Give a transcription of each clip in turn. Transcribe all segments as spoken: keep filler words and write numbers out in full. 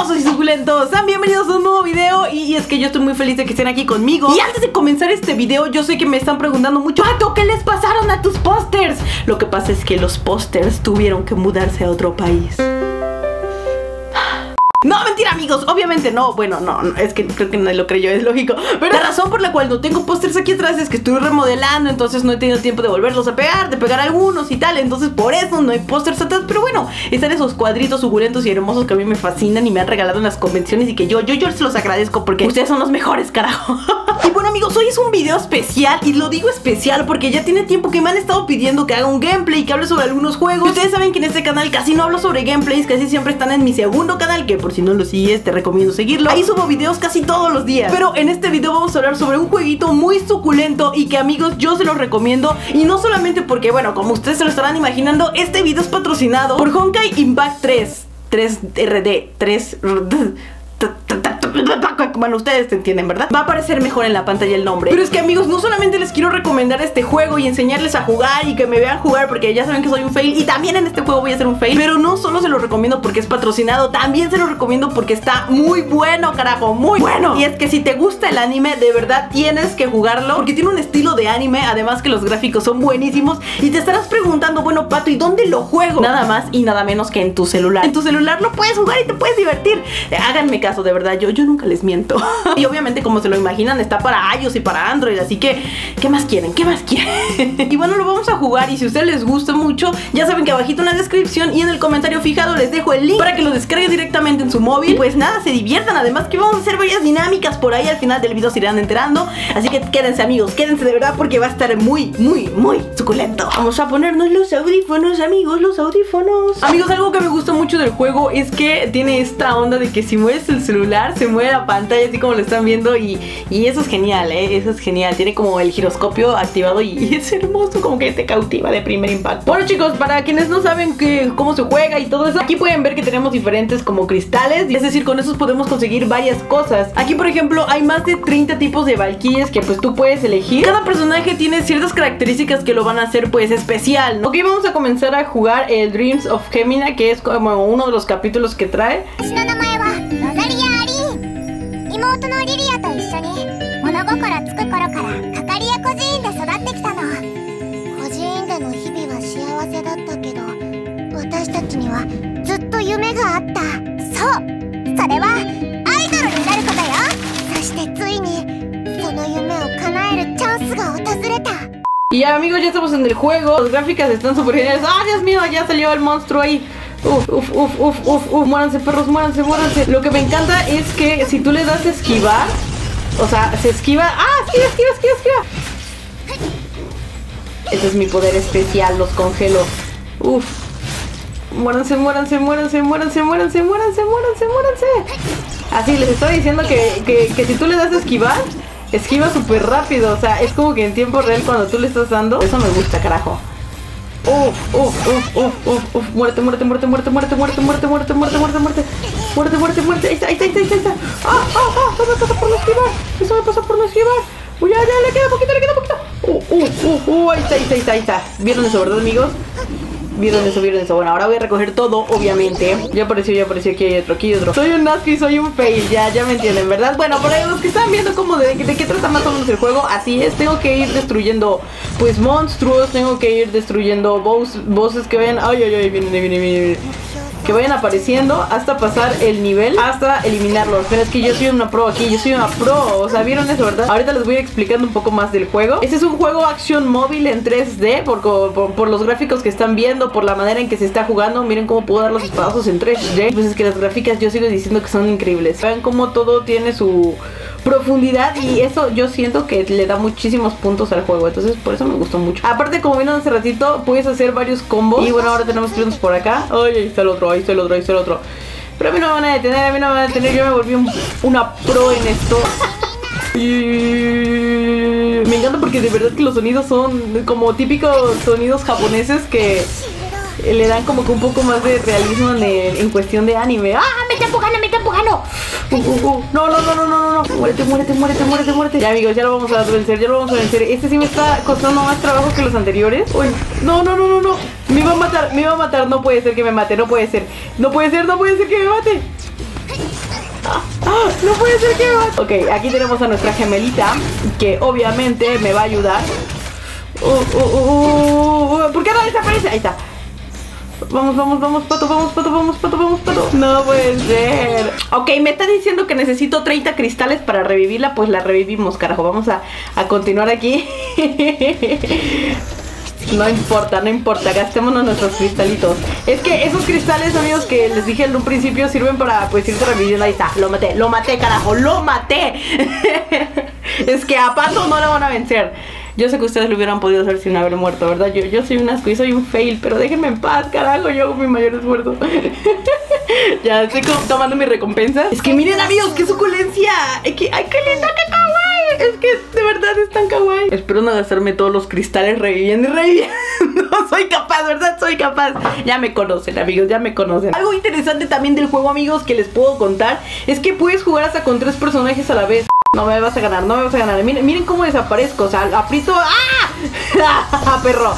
hermosos y suculentos, sean bienvenidos a un nuevo video. Y, y es que yo estoy muy feliz de que estén aquí conmigo. Y antes de comenzar este video, yo sé que me están preguntando mucho: Pato, ¿qué les pasaron a tus pósters? Lo que pasa es que los pósters tuvieron que mudarse a otro país. No, mentira, amigos, obviamente no. Bueno, no, no, es que creo que nadie lo creyó, es lógico. Pero la razón por la cual no tengo pósters aquí atrás es que estoy remodelando, entonces no he tenido tiempo de volverlos a pegar, de pegar algunos y tal. Entonces por eso no hay pósters atrás. Pero bueno, están esos cuadritos suculentos y hermosos que a mí me fascinan y me han regalado en las convenciones. Y que yo, yo, yo se los agradezco porque ustedes son los mejores, carajo. Y bueno, amigos, hoy es un video especial. Y lo digo especial porque ya tiene tiempo que me han estado pidiendo que haga un gameplay, que hable sobre algunos juegos. Y ustedes saben que en este canal casi no hablo sobre gameplays, casi siempre están en mi segundo canal, que por si no lo sigues te recomiendo seguirlo. Ahí subo videos casi todos los días. Pero en este video vamos a hablar sobre un jueguito muy suculento y que, amigos, yo se los recomiendo. Y no solamente porque, bueno, como ustedes se lo estarán imaginando, este video es patrocinado por Honkai Impact tres tres R D tres. Bueno, ustedes te entienden, ¿verdad? Va a aparecer mejor en la pantalla el nombre. Pero es que, amigos, no solamente les quiero recomendar este juego y enseñarles a jugar y que me vean jugar, porque ya saben que soy un fail. Y también en este juego voy a ser un fail. Pero no solo se lo recomiendo porque es patrocinado, también se lo recomiendo porque está muy bueno, carajo, muy bueno. Y es que si te gusta el anime, de verdad tienes que jugarlo, porque tiene un estilo de anime, además que los gráficos son buenísimos. Y te estarás preguntando: bueno, Pato, ¿y dónde lo juego? Nada más y nada menos que en tu celular. En tu celular lo puedes jugar y te puedes divertir. Háganme caso, de verdad, yo, yo nunca les miento. Y obviamente, como se lo imaginan, está para iOS y para Android, así que ¿qué más quieren? ¿Qué más quieren? Y bueno, lo vamos a jugar. Y si a ustedes les gusta mucho, ya saben que abajito en la descripción y en el comentario fijado les dejo el link para que lo descarguen directamente en su móvil. Y pues nada, se diviertan. Además que vamos a hacer varias dinámicas por ahí. Al final del video se irán enterando. Así que quédense, amigos, quédense de verdad, porque va a estar muy, muy, muy suculento. Vamos a ponernos los audífonos, amigos, los audífonos. Amigos, algo que me gusta mucho del juego es que tiene esta onda de que si mueves el celular, se mueve la pantalla así como lo están viendo. Y, y eso es genial, ¿eh? Eso es genial. Tiene como el giroscopio activado y, y es hermoso, como que te cautiva de primer impacto. Bueno, chicos, para quienes no saben que, cómo se juega y todo eso, aquí pueden ver que tenemos diferentes como cristales. Es decir, con esos podemos conseguir varias cosas. Aquí, por ejemplo, hay más de treinta tipos de valquirias que pues tú puedes elegir. Cada personaje tiene ciertas características que lo van a hacer pues especial, ¿no? Ok, vamos a comenzar a jugar el Dreams of Gemina, que es como uno de los capítulos que trae. Y ya, amigos, ya estamos en el juego. Las gráficas están súper geniales. ¡Ah, Dios mío! Ya salió el monstruo ahí. Uf, uf, uf, uf, uf, uf. Muéranse, perros, muéranse, muéranse. Lo que me encanta es que si tú le das esquivar, o sea, se esquiva. ¡Ah! Esquiva, esquiva, esquiva, esquiva. Ese es mi poder especial, los congelo. Uf. Muéranse, muéranse, muéranse, muéranse, muéranse, muéranse, muéranse, muéranse. Así, les estoy diciendo que, que, que si tú le das esquivar, esquiva súper rápido. O sea, es como que en tiempo real cuando tú le estás dando. Eso me gusta, carajo. Uf, uf, uf, uf, uf, uf. Muerte, muerte, muerte, muerte, muerte, muerte, muerte, muerte, muerte, muerte, muerte. Muerte, muerte, muerte. Ahí está, ahí está, ahí está, ahí está. Ah, ah, ah, eso me pasa por no esquivar. Eso me pasa por no esquivar. Uy, ya, ya, le queda poquito, le queda poquito. Uh, uh, uh, uh, ahí está, ahí está, ahí está, ahí está. ¿Vieron eso, verdad, amigos? ¿Vieron eso? ¿Vieron eso? Bueno, ahora voy a recoger todo, obviamente. Ya apareció, ya apareció. Aquí hay otro, aquí hay otro. Soy un Nazi, soy un fail. Ya, ya me entienden, ¿verdad? Bueno, por ahí los que están viendo como de, de qué trata más o menos el juego. Así es, tengo que ir destruyendo pues monstruos. Tengo que ir destruyendo boss, bosses que vayan. Ay, ay, ay, vienen, vienen, vienen. Que vayan apareciendo hasta pasar el nivel, hasta eliminarlos. Pero es que yo soy una pro aquí, yo soy una pro. O sea, ¿vieron eso, verdad? Ahorita les voy a ir explicando un poco más del juego. Este es un juego acción móvil en tres D por, por, por los gráficos que están viendo, por la manera en que se está jugando. Miren cómo puedo dar los espadazos en tres D. Pues es que las gráficas yo sigo diciendo que son increíbles. Vean cómo todo tiene su profundidad y eso yo siento que le da muchísimos puntos al juego. Entonces por eso me gustó mucho. Aparte, como vieron hace ratito, puedes hacer varios combos. Y bueno, ahora tenemos que irnos por acá. Ay, ahí está el otro, ahí está el otro, ahí está el otro. Pero a mí no me van a detener, a mí no me van a detener. Yo me volví un, una pro en esto. Y me encanta porque de verdad que los sonidos son como típicos sonidos japoneses que le dan como que un poco más de realismo en, el, en cuestión de anime. ¡Ah! ¡Me está empujando! ¡Me está empujando! Uh, uh, uh. No, no, no, no, no, no. Muérete, muérete, muérete, muérete, muérete. Ya, amigos, ya lo vamos a vencer, ya lo vamos a vencer. Este sí me está costando más trabajo que los anteriores. Uy, no, no, no, no, no. Me iba a matar, me iba a matar. No puede ser que me mate, no puede ser. No puede ser, no puede ser que me mate. ¡Ah! No puede ser que me... Ok, aquí tenemos a nuestra gemelita, que obviamente me va a ayudar. Uh, uh, uh, uh, ¿Por qué no desaparece? Ahí está. Vamos, vamos, vamos, pato, vamos, pato, vamos, pato, vamos, pato. No puede ser. Ok, me está diciendo que necesito treinta cristales para revivirla. Pues la revivimos, carajo. Vamos a, a continuar aquí. No importa, no importa, gastémonos nuestros cristalitos. Es que esos cristales, amigos, que les dije en un principio, sirven para, pues, irte reviviendo. Ahí está, lo maté, lo maté, carajo, lo maté. Es que a Pato no lo van a vencer. Yo sé que ustedes lo hubieran podido hacer sin haber muerto, ¿verdad? Yo, yo soy un asco y soy un fail, pero déjenme en paz, carajo, yo hago mi mayor esfuerzo. Ya estoy tomando mi recompensa. Es que miren, amigos, qué suculencia. Es que, ay, qué linda, qué kawaii. Es que de verdad es tan kawaii. Espero no gastarme todos los cristales reviviendo y reviviendo. No soy capaz, ¿verdad? Soy capaz. Ya me conocen, amigos, ya me conocen. Algo interesante también del juego, amigos, que les puedo contar, es que puedes jugar hasta con tres personajes a la vez. No me vas a ganar, no me vas a ganar. Miren, miren cómo desaparezco, o sea, aprieto. ¡Ah! ¡Perro!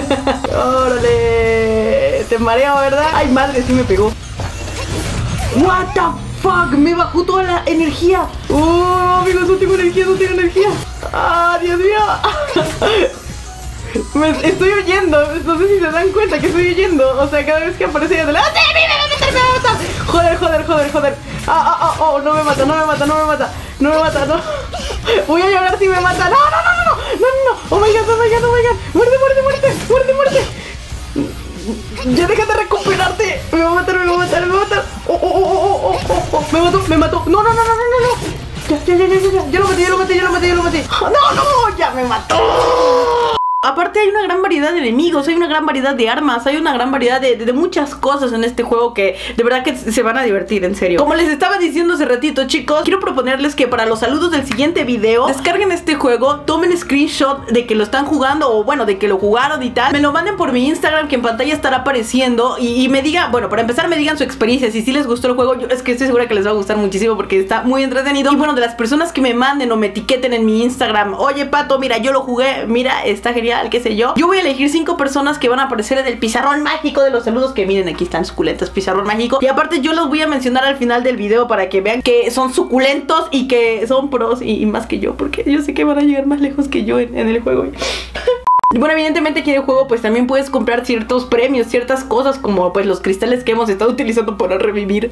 ¡Órale! Te mareo, ¿verdad? ¡Ay, madre! Sí me pegó. ¡What the fuck! Me bajó toda la energía. ¡Oh, amigos! No tengo energía, no tengo energía. ¡Ah, Dios mío! Me estoy oyendo. No sé si se dan cuenta que estoy oyendo. O sea, cada vez que aparece ella de la... ¡Ah, sí! ¡Me va a meter, me va a matar! ¡Joder, joder, joder, joder! ¡Ah, ah, ah! ¡Oh, no me mata, no me mata, no me mata! No me mata, no. Voy a llorar si me mata. No, no, no, no, no, no, no, no. Oh my god, oh my god, oh my god. Muerte, muerte, muerte, muerte, muerte. Ya deja de recuperarte. Me va a matar, me va a matar, me va a matar. Oh, oh, oh, oh, oh, oh, oh. Me mató, me mató. No, no, no, no, no, no, no. Ya, ya, ya, ya, ya. Ya lo maté, ya lo maté, ya lo maté, ya lo maté. No, no, ya me mató. Aparte hay una gran variedad de enemigos, hay una gran variedad de armas, hay una gran variedad de, de, de muchas cosas en este juego que de verdad que se van a divertir, en serio. Como les estaba diciendo hace ratito, chicos, quiero proponerles que para los saludos del siguiente video descarguen este juego, tomen screenshot de que lo están jugando o bueno, de que lo jugaron y tal, me lo manden por mi Instagram que en pantalla estará apareciendo y, y me digan, bueno, para empezar me digan su experiencia, si sí les gustó el juego. Yo es que estoy segura que les va a gustar muchísimo porque está muy entretenido. Y bueno, de las personas que me manden o me etiqueten en mi Instagram, oye Pato, mira, yo lo jugué, mira, está genial, qué sé yo. Yo voy a elegir cinco personas que van a aparecer en el pizarrón mágico de los saludos, que miren, aquí están suculentos, pizarrón mágico. Y aparte yo los voy a mencionar al final del video para que vean que son suculentos y que son pros y, y más que yo, porque yo sé que van a llegar más lejos que yo en, en el juego. Bueno, evidentemente aquí en el juego pues también puedes comprar ciertos premios, ciertas cosas como pues los cristales que hemos estado utilizando para revivir.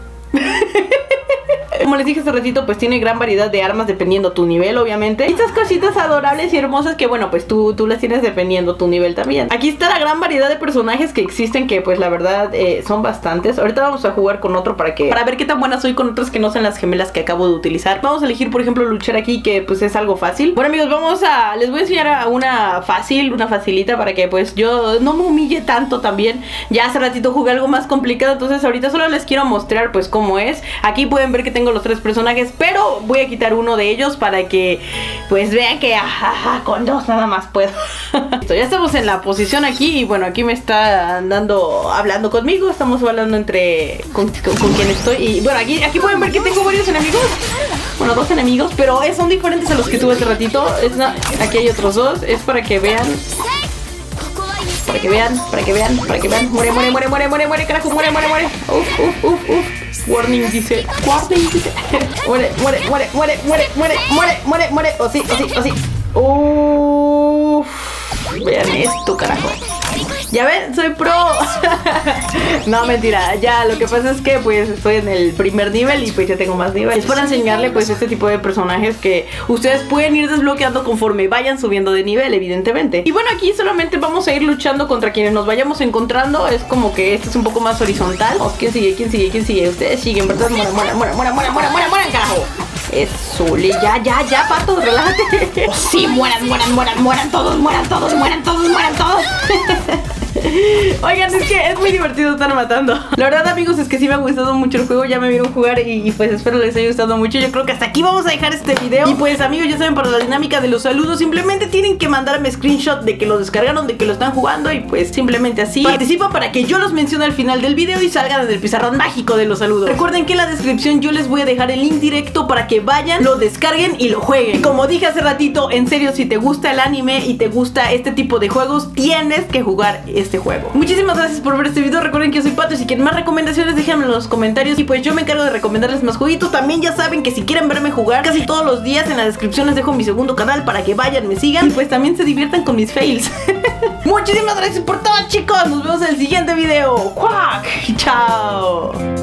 Como les dije hace ratito, pues tiene gran variedad de armas dependiendo tu nivel, obviamente. Estas cositas adorables y hermosas que, bueno, pues tú, tú las tienes dependiendo tu nivel también. Aquí está la gran variedad de personajes que existen, que pues la verdad eh, son bastantes. Ahorita vamos a jugar con otro para que para ver qué tan buena soy con otras que no sean las gemelas que acabo de utilizar. Vamos a elegir, por ejemplo, luchar aquí, que pues es algo fácil. Bueno, amigos, vamos a... les voy a enseñar a una fácil, una facilita para que pues yo no me humille tanto también. Ya hace ratito jugué algo más complicado, entonces ahorita solo les quiero mostrar pues cómo es. Aquí pueden ver que tengo los tres personajes, pero voy a quitar uno de ellos para que pues vean que ajá, con dos nada más puedo. Listo, ya estamos en la posición aquí y bueno, aquí me está andando hablando conmigo, estamos hablando entre con, con, con quien estoy y bueno, aquí, aquí pueden ver que tengo varios enemigos. Bueno, dos enemigos, pero son diferentes a los que tuve hace ratito. Es una, aquí hay otros dos, es para que vean. Para que vean, para que vean, para que vean. Muere, muere, muere, muere, muere, muere, carajo, muere, muere, muere. Uf, uf, uf, uf. Warning dice. Warning dice. Muere, muere, muere, muere, muere, muere, muere, muere, muere. O sí, o sí, o sí. Uff. Vean esto, carajo. Ya ven, soy pro. No, mentira, ya lo que pasa es que pues estoy en el primer nivel y pues ya tengo más niveles. Es para enseñarle pues este tipo de personajes que ustedes pueden ir desbloqueando conforme vayan subiendo de nivel, evidentemente. Y bueno, aquí solamente vamos a ir luchando contra quienes nos vayamos encontrando. Es como que este es un poco más horizontal. Oh, ¿quién sigue? ¿Quién sigue? ¿Quién sigue? Ustedes siguen, ¿verdad? Muera, muera, muera, muera, muera, muera, muera, muera, carajo. Eso, le, ya, ya, ya, pato, relájate. Oh, sí, mueran, mueran, mueran, mueran todos, mueran todos, mueran todos, mueran todos. Oigan, es que es muy divertido estar matando. La verdad, amigos, es que sí me ha gustado mucho el juego. Ya me vieron jugar y, y pues espero les haya gustado mucho. Yo creo que hasta aquí vamos a dejar este video. Y pues, amigos, ya saben, para la dinámica de los saludos simplemente tienen que mandarme screenshot de que lo descargaron, de que lo están jugando. Y pues simplemente así participan para que yo los mencione al final del video y salgan en el pizarrón mágico de los saludos. Recuerden que en la descripción yo les voy a dejar el link directo para que vayan, lo descarguen y lo jueguen. Como dije hace ratito, en serio, si te gusta el anime y te gusta este tipo de juegos, tienes que jugar este juego. Muchísimas Muchísimas gracias por ver este video. Recuerden que yo soy Pato y si quieren más recomendaciones déjenme en los comentarios y pues yo me encargo de recomendarles más jueguitos. También ya saben que si quieren verme jugar casi todos los días, en la descripción les dejo mi segundo canal para que vayan, me sigan y pues también se diviertan con mis fails. Muchísimas gracias por todo, chicos. Nos vemos en el siguiente video. ¡Cuac! ¡Chao!